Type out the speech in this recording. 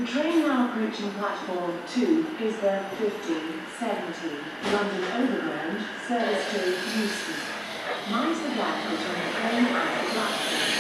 train now approaching platform 2 is the 1570 London Overground service to Euston. Mind the gap between the train and the platform.